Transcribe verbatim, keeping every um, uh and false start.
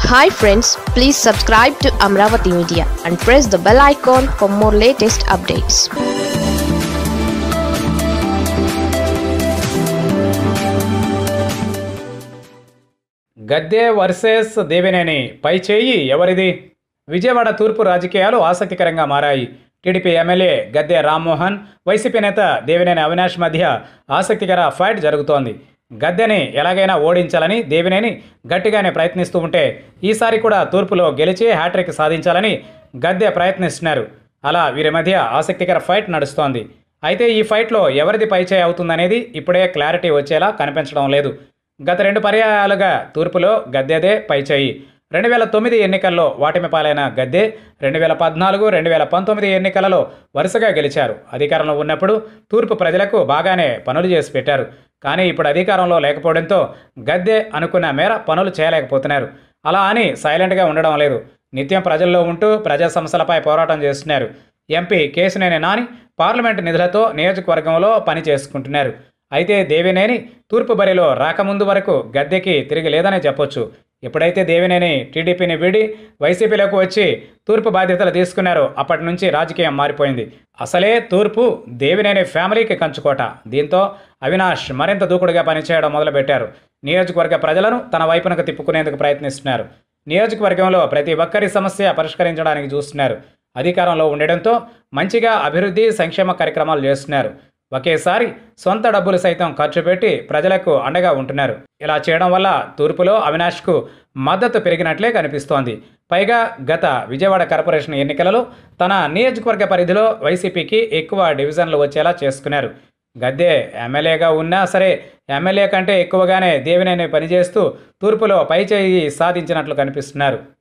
Hi friends, please subscribe to Amaravathi Media and press the bell icon for more latest updates. Gadde versus Devineni పై చేయి ఎవరిది? విజయవాడ తూర్పు రాజకీయాలు ఆసక్తికరంగా మారాయి. TDP MLA Gadde Rammohan, YCP నేత దేవినేని అవినాష్ మధ్య ఆసక్తికర ఫైట్ జరుగుతోంది. గద్దెని ఎలాగైనా ఓడించాలని దేవినేని గట్టిగానే ప్రయత్నిస్తూ ఉంటే, ఈసారి కూడా తూర్పులో గెలిచి హ్యాట్రిక్ సాధించాలని గద్దె ప్రయత్నిస్తున్నారు. అలా వీరి మధ్య ఆసక్తికర ఫైట్ నడుస్తోంది. అయితే ఈ ఫైట్లో ఎవరిది పైచేయి అవుతుందనేది ఇప్పుడే క్లారిటీ వచ్చేలా కనిపించడం లేదు. గత రెండు పర్యాయాలుగా తూర్పులో గద్దెదే పైచేయి. రెండు వేల తొమ్మిది ఎన్నికల్లో వాటిమి పాలైన గద్దె రెండు వేల పద్నాలుగు రెండు వేల పంతొమ్మిది ఎన్నికలలో వరుసగా గెలిచారు. అధికారంలో ఉన్నప్పుడు తూర్పు ప్రజలకు బాగానే పనులు చేసి పెట్టారు. కానీ ఇప్పుడు అధికారంలో లేకపోవడంతో గద్దె అనుకున్న మేర పనులు చేయలేకపోతున్నారు. అలా అని సైలెంట్గా ఉండడం లేదు. నిత్యం ప్రజల్లో ఉంటూ ప్రజా సమస్యలపై పోరాటం చేస్తున్నారు. ఎంపీ కేశినేని నాని పార్లమెంటు నిధులతో నియోజకవర్గంలో పని చేసుకుంటున్నారు. అయితే దేవినేని తూర్పు బరిలో రాకముందు వరకు గద్దెకి తిరిగి లేదనే చెప్పొచ్చు. ఎప్పుడైతే దేవినేని టీడీపీని వీడి వైసీపీలోకి వచ్చి తూర్పు బాధ్యతలు తీసుకున్నారో అప్పటి నుంచి రాజకీయం మారిపోయింది. అసలే తూర్పు దేవినేని ఫ్యామిలీకి కంచుకోట. దీంతో అవినాష్ మరింత దూకుడుగా పనిచేయడం మొదలుపెట్టారు. నియోజకవర్గ ప్రజలను తన వైపునకు తిప్పుకునేందుకు ప్రయత్నిస్తున్నారు. నియోజకవర్గంలో ప్రతి ఒక్కరి సమస్య పరిష్కరించడానికి చూస్తున్నారు. అధికారంలో ఉండడంతో మంచిగా అభివృద్ధి సంక్షేమ కార్యక్రమాలు చేస్తున్నారు. ఒకేసారి సొంత డబ్బులు సైతం ఖర్చు పెట్టి ప్రజలకు అండగా ఉంటున్నారు. ఇలా చేయడం వల్ల తూర్పులో అవినాష్కు మద్దతు పెరిగినట్లే కనిపిస్తోంది. పైగా గత విజయవాడ కార్పొరేషన్ ఎన్నికలలో తన నియోజకవర్గ పరిధిలో వైసీపీకి ఎక్కువ డివిజన్లు వచ్చేలా చేసుకున్నారు. గద్దె ఎమ్మెల్యేగా ఉన్నా సరే ఎమ్మెల్యే కంటే ఎక్కువగానే దేవినేని పనిచేస్తూ తూర్పులో పైచేయి సాధించినట్లు కనిపిస్తున్నారు.